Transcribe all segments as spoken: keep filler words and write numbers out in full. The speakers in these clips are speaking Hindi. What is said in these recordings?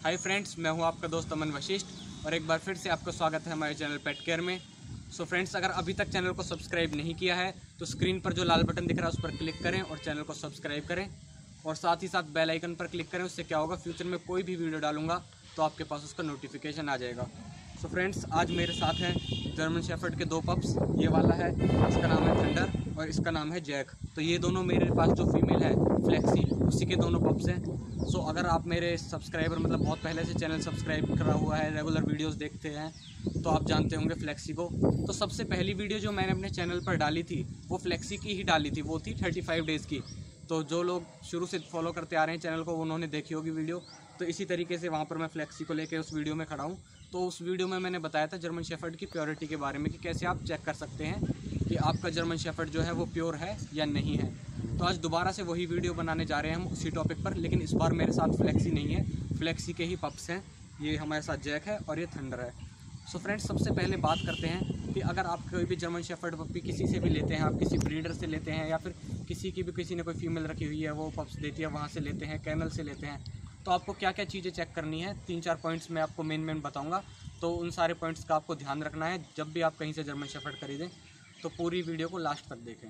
हाय फ्रेंड्स, मैं हूं आपका दोस्त अमन वशिष्ठ और एक बार फिर से आपका स्वागत है हमारे चैनल पेट केयर में। सो फ्रेंड्स, अगर अभी तक चैनल को सब्सक्राइब नहीं किया है तो स्क्रीन पर जो लाल बटन दिख रहा है उस पर क्लिक करें और चैनल को सब्सक्राइब करें और साथ ही साथ बेल आइकन पर क्लिक करें। उससे क्या होगा, फ्यूचर में कोई भी वीडियो डालूंगा तो आपके पास उसका नोटिफिकेशन आ जाएगा। सो फ्रेंड्स, आज मेरे साथ हैं जर्मन शेफर्ड के दो पप्स। ये वाला है, इसका नाम है थंडर और इसका नाम है जैक। तो ये दोनों मेरे पास जो फीमेल है फ्लेक्सी, उसी के दोनों पप्स हैं। सो so, अगर आप मेरे सब्सक्राइबर मतलब बहुत पहले से चैनल सब्सक्राइब करा हुआ है, रेगुलर वीडियोस देखते हैं तो आप जानते होंगे फ्लेक्सी को। तो सबसे पहली वीडियो जो मैंने अपने चैनल पर डाली थी वो फ्लेक्सी की ही डाली थी, वो थी थर्टी फाइव डेज़ की। तो जो लोग शुरू से फॉलो करते आ रहे हैं चैनल को उन्होंने देखी होगी वीडियो। तो इसी तरीके से वहाँ पर मैं फ्लेक्सी को लेकर उस वीडियो में खड़ा हूँ। तो उस वीडियो में मैंने बताया था जर्मन शेफर्ड की प्योरिटी के बारे में कि कैसे आप चेक कर सकते हैं कि आपका जर्मन शेफर्ड जो है वो प्योर है या नहीं है। तो आज दोबारा से वही वीडियो बनाने जा रहे हैं हम उसी टॉपिक पर, लेकिन इस बार मेरे साथ फ्लेक्सी नहीं है, फ्लेक्सी के ही पप्स हैं। ये हमारे साथ जैक है और ये थंडर है। सो फ्रेंड्स, सबसे पहले बात करते हैं कि अगर आप कोई भी जर्मन शेफर्ड पप्पी किसी से भी लेते हैं, आप किसी ब्रीडर से लेते हैं या फिर किसी की भी किसी ने कोई फीमेल रखी हुई है वो पप्स देती है, वहाँ से लेते हैं, कैनल से लेते हैं, तो आपको क्या क्या चीज़ें चेक करनी है, तीन चार पॉइंट्स मैं आपको मेन मेन बताऊंगा। तो उन सारे पॉइंट्स का आपको ध्यान रखना है जब भी आप कहीं से जर्मन शेफर्ड खरीदें। तो पूरी वीडियो को लास्ट तक देखें।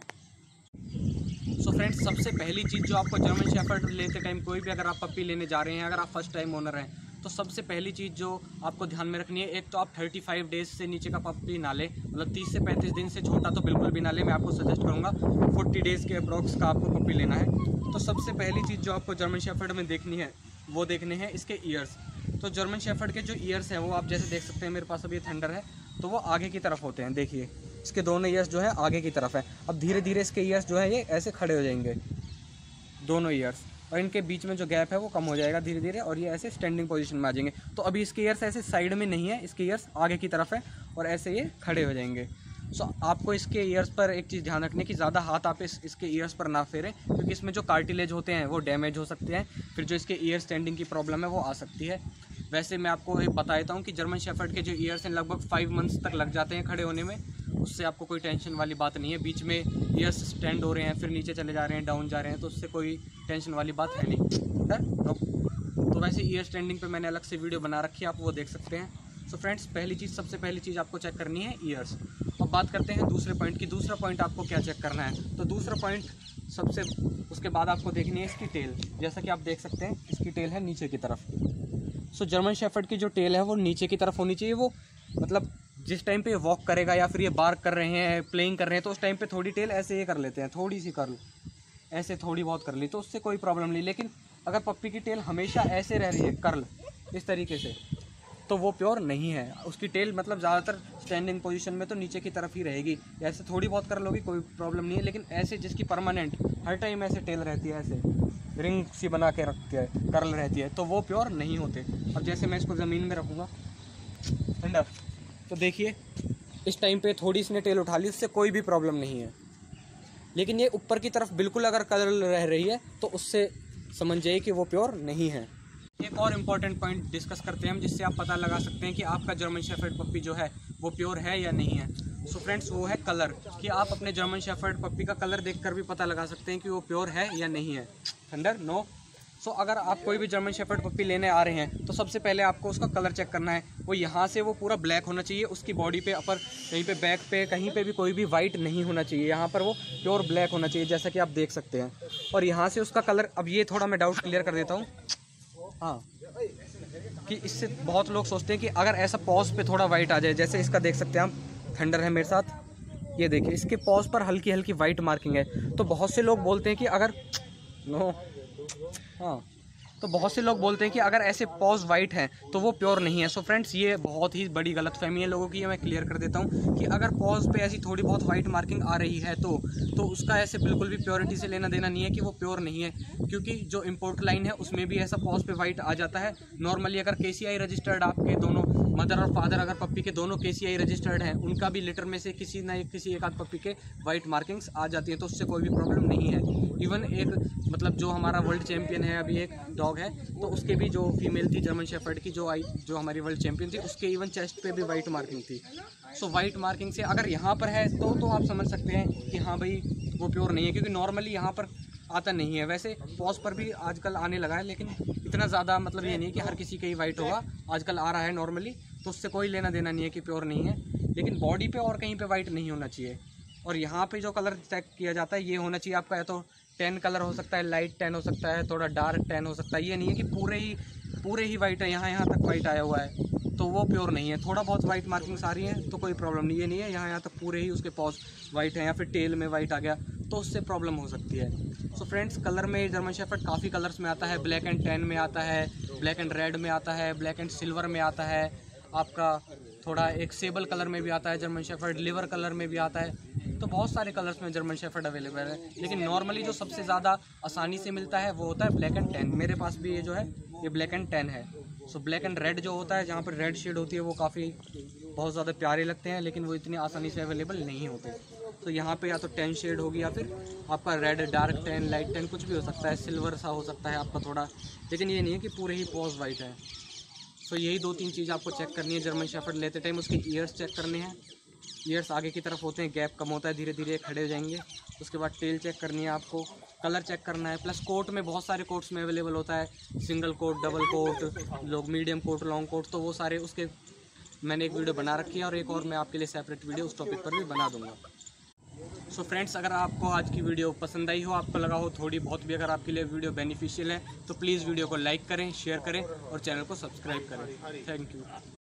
सो फ्रेंड्स, सबसे पहली चीज़ जो आपको जर्मन शेफर्ड लेते टाइम, कोई भी अगर आप पप्पी लेने जा रहे हैं, अगर आप फर्स्ट टाइम ओनर हैं, तो सबसे पहली चीज़ जो आपको ध्यान में रखनी है, एक तो आप पैंतीस डेज़ से नीचे का पप्पी ना लें, मतलब तीस से पैंतीस दिन से छोटा तो बिल्कुल भी ना लें। मैं आपको सजेस्ट करूँगा चालीस डेज़ के अप्रॉक्स का आपको पप्पी लेना है। तो सबसे पहली चीज़ जो आपको जर्मन शेफर्ड में देखनी है वो देखने हैं इसके ईयर्स। तो जर्मन शेफर्ड के जो ईयर्स हैं वो आप जैसे देख सकते हैं, मेरे पास अभी थंडर है तो वो आगे की तरफ होते हैं। देखिए, इसके दोनों ईयर्स जो है आगे की तरफ है। अब धीरे धीरे इसके ईयर्स जो है ये ऐसे खड़े हो जाएंगे, दोनों ईयर्स, और इनके बीच में जो गैप है वो कम हो जाएगा धीरे धीरे और ये ऐसे स्टैंडिंग पोजीशन में आ जाएंगे। तो अभी इसके ईयर्स ऐसे साइड में नहीं है, इसके ईयर्स आगे की तरफ है और ऐसे ये खड़े हो जाएंगे। सो so, आपको इसके ईयर्स पर एक चीज़ ध्यान रखनी है कि ज़्यादा हाथ आप इस इसके ईयर्स पर ना फेरें, क्योंकि इसमें जो कार्टिलेज होते हैं वो डैमेज हो सकते हैं, फिर जो इसके ईयर स्टैंडिंग की प्रॉब्लम है वो आ सकती है। वैसे मैं आपको एक बता देता हूँ कि जर्मन शेफर्ड के जो ईयर्स हैं लगभग फाइव मंथ्स तक लग जाते हैं खड़े होने में। उससे आपको कोई टेंशन वाली बात नहीं है। बीच में ईयर्स स्टैंड हो रहे हैं, फिर नीचे चले जा रहे हैं, डाउन जा रहे हैं, तो उससे कोई टेंशन वाली बात है नहीं सर। तो वैसे ईयर स्टैंडिंग पे मैंने अलग से वीडियो बना रखी है, आप वो देख सकते हैं। सो so फ्रेंड्स, पहली चीज़ सबसे पहली चीज़ आपको चेक करनी है ईयर्स। अब बात करते हैं दूसरे पॉइंट की। दूसरा पॉइंट आपको क्या चेक करना है, तो दूसरा पॉइंट सबसे उसके बाद आपको देखनी है इसकी टेल। जैसा कि आप देख सकते हैं इसकी टेल है नीचे की तरफ। सो जर्मन शेफर्ड की जो टेल है वो नीचे की तरफ होनी चाहिए। वो मतलब जिस टाइम पे वॉक करेगा या फिर ये बार्क कर रहे हैं, प्लेइंग कर रहे हैं, तो उस टाइम पे थोड़ी टेल ऐसे ये कर लेते हैं, थोड़ी सी कर्ल ऐसे थोड़ी बहुत कर ली तो उससे कोई प्रॉब्लम नहीं। लेकिन अगर पप्पी की टेल हमेशा ऐसे रह रही है कर्ल इस तरीके से, तो वो प्योर नहीं है। उसकी टेल मतलब ज़्यादातर स्टैंडिंग पोजीशन में तो नीचे की तरफ ही रहेगी। ऐसे थोड़ी बहुत कर्ल होगी, कोई प्रॉब्लम नहीं है। लेकिन ऐसे जिसकी परमानेंट हर टाइम ऐसे टेल रहती है, ऐसे रिंग सी बना के रखती है, कर्ल रहती है, तो वो प्योर नहीं होते। अब जैसे मैं इसको ज़मीन में रखूँगा ठंडा, तो देखिए इस टाइम पे थोड़ी इसने टेल उठा ली, उससे कोई भी प्रॉब्लम नहीं है। लेकिन ये ऊपर की तरफ बिल्कुल अगर कर्ल रह रही है तो उससे समझ जाइए कि वो प्योर नहीं है। एक और इम्पॉर्टेंट पॉइंट डिस्कस करते हैं हम, जिससे आप पता लगा सकते हैं कि आपका जर्मन शेफर्ड पप्पी जो है वो प्योर है या नहीं है। सो so फ्रेंड्स, वो है कलर, कि आप अपने जर्मन शेफर्ड पप्पी का कलर देखकर भी पता लगा सकते हैं कि वो प्योर है या नहीं है। Thunder no. सो so, अगर आप कोई भी जर्मन शेफर्ड पप्पी लेने आ रहे हैं तो सबसे पहले आपको उसका कलर चेक करना है। वो यहाँ से वो पूरा ब्लैक होना चाहिए, उसकी बॉडी पे अपर कहीं पे बैक पे कहीं पे भी कोई भी वाइट नहीं होना चाहिए। यहाँ पर वो प्योर ब्लैक होना चाहिए, जैसा कि आप देख सकते हैं। और यहाँ से उसका कलर, अब ये थोड़ा मैं डाउट क्लियर कर देता हूँ, हाँ, कि इससे बहुत लोग सोचते हैं कि अगर ऐसा पॉज पे थोड़ा वाइट आ जाए, जैसे इसका देख सकते हैं आप, थंडर है मेरे साथ, ये देखिए इसके पॉज पर हल्की हल्की वाइट मार्किंग है। तो बहुत से लोग बोलते हैं कि अगर नो हाँ तो बहुत से लोग बोलते हैं कि अगर ऐसे पॉज वाइट हैं तो वो प्योर नहीं है। सो फ्रेंड्स, ये बहुत ही बड़ी गलतफहमी है लोगों की। ये मैं क्लियर कर देता हूँ कि अगर पॉज पे ऐसी थोड़ी बहुत वाइट मार्किंग आ रही है तो तो उसका ऐसे बिल्कुल भी प्योरिटी से लेना देना नहीं है कि वो प्योर नहीं है, क्योंकि जो इम्पोर्ट लाइन है उसमें भी ऐसा पॉज पे वाइट आ जाता है। नॉर्मली अगर के सी आई रजिस्टर्ड, आपके दोनों मदर और फादर अगर पप्पी के दोनों के सी आई रजिस्टर्ड हैं, उनका भी लिटर में से किसी ना किसी एक आध पप्पी के वाइट मार्किंग्स आ जाती है, तो उससे कोई भी प्रॉब्लम नहीं है। इवन एक मतलब जो हमारा वर्ल्ड चैंपियन है अभी एक डॉग है, तो उसके भी जो फीमेल थी जर्मन शेफर्ड की, जो आई जो हमारी वर्ल्ड चैंपियन थी, उसके इवन चेस्ट पे भी वाइट मार्किंग थी। सो वाइट मार्किंग से अगर यहाँ पर है तो तो आप समझ सकते हैं कि हाँ भाई वो प्योर नहीं है, क्योंकि नॉर्मली यहाँ पर आता नहीं है। वैसे पॉज पर भी आजकल आने लगा है, लेकिन इतना ज़्यादा मतलब ये नहीं है कि हर किसी का ही वाइट होगा। आजकल आ रहा है नॉर्मली, तो उससे कोई लेना देना नहीं है कि प्योर नहीं है। लेकिन बॉडी पे और कहीं पे वाइट नहीं होना चाहिए। और यहाँ पे जो कलर चेक किया जाता है ये होना चाहिए आपका, या तो टेन कलर हो सकता है, लाइट टेन हो सकता है, थोड़ा डार्क टेन हो सकता है। ये नहीं है कि पूरे ही पूरे ही वाइट है, यहाँ यहाँ तक वाइट आया हुआ है तो वो प्योर नहीं है। थोड़ा बहुत वाइट मार्किंग्स आ रही हैं तो कोई प्रॉब्लम नहीं, ये नहीं है यहाँ यहाँ तक पूरे ही उसके पॉज वाइट है या फिर टेल में वाइट आ गया तो उससे प्रॉब्लम हो सकती है। सो फ्रेंड्स, कलर में जर्मन शेफर्ड काफ़ी कलर्स में आता है। ब्लैक एंड टैन में आता है, ब्लैक एंड रेड में आता है, ब्लैक एंड सिल्वर में आता है, आपका थोड़ा एक सेबल कलर में भी आता है जर्मन शेफर्ड, लिवर कलर में भी आता है। तो बहुत सारे कलर्स में जर्मन शेफर्ड अवेलेबल है, लेकिन नॉर्मली जो सबसे ज़्यादा आसानी से मिलता है वो होता है ब्लैक एंड टैन। मेरे पास भी ये जो है ये ब्लैक एंड टैन है। सो ब्लैक एंड रेड जो होता है, जहाँ पर रेड शेड होती है, वो काफ़ी बहुत ज़्यादा प्यारे लगते हैं, लेकिन वो इतनी आसानी से अवेलेबल नहीं होते। तो यहाँ पे या तो टेन शेड होगी या फिर आपका red, dark tan, light tan, कुछ भी हो सकता है, सिल्वर सा हो सकता है आपका थोड़ा, लेकिन ये नहीं है कि पूरे ही पॉज वाइट है। सो यही दो तीन चीज़ आपको चेक करनी है जर्मन शेफर्ड लेते टाइम। उसके ईयर्स चेक करने हैं, ईयर्स आगे की तरफ होते हैं, गैप कम होता है, धीरे धीरे खड़े हो जाएंगे। उसके बाद टेल चेक करनी है आपको, कलर चेक करना है, प्लस कोट में बहुत सारे कोट्स में अवेलेबल होता है, सिंगल कोट, डबल कोट, लोग मीडियम कोट, लॉन्ग कोट, तो वो सारे उसके मैंने एक वीडियो बना रखी है और एक और मैं आपके लिए सेपरेट वीडियो उस टॉपिक पर भी बना दूंगा। सो so फ्रेंड्स, अगर आपको आज की वीडियो पसंद आई हो, आपको लगा हो थोड़ी बहुत भी अगर आपके लिए वीडियो बेनिफिशियल है, तो प्लीज़ वीडियो को लाइक करें, शेयर करें और चैनल को सब्सक्राइब करें। Thank you.